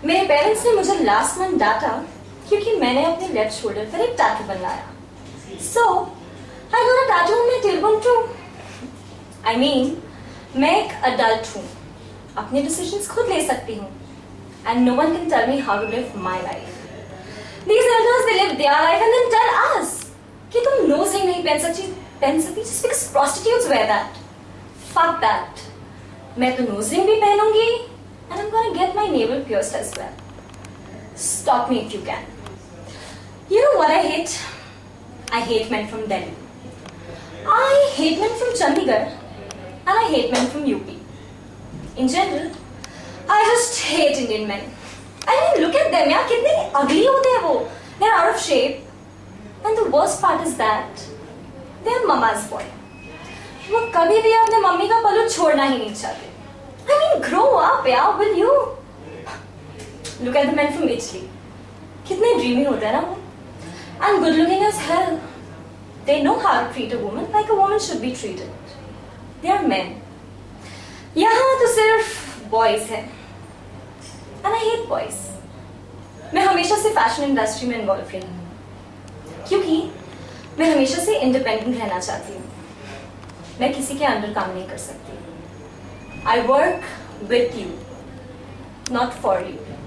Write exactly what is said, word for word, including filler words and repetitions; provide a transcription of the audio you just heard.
मेरे पेरेंट्स ने मुझे लास्ट मंथ डांटा क्योंकि मैंने अपने लेफ्ट शोल्डर पर एक टैटू बनवाया. So, I got a tattoo on my tailbone too. I mean, मैं एक adult हूँ, अपने decisions खुद ले सकती हूँ, and no one can tell me how to live my life. These elders, they live their life and then tell us कि तुम nose ring नहीं पहन सकती, पहन सकती just because prostitutes wear that. Fuck that. मैं तो nose ring भी पहनूंगी, and I'm gonna get my navel pierced as well. Stop me if you can. You know what I hate? I hate men from Delhi. I hate men from Chandigarh, and I hate men from U P. In general, I just hate Indian men. I mean, look at them, यार कितने ugly होते हैं वो. They're out of shape, and the worst part is that they're mama's boy. वो कभी भी अपने mummy का पल्लू छोड़ना ही नहीं चाहते. I mean, grow up, यार, will you? Look at the men from Italy. कितने dreamy होते हैं ना वो. And good looking as hell. They know how to treat a woman like a woman should be treated. They are men. यहाँ तो सिर्फ boys हैं. And I hate boys. मैं हमेशा से fashion industry में involved रही हूँ. क्योंकि मैं हमेशा से independent रहना चाहती हूँ. मैं किसी के अंडर काम नहीं कर सकती. I work with you, not for you.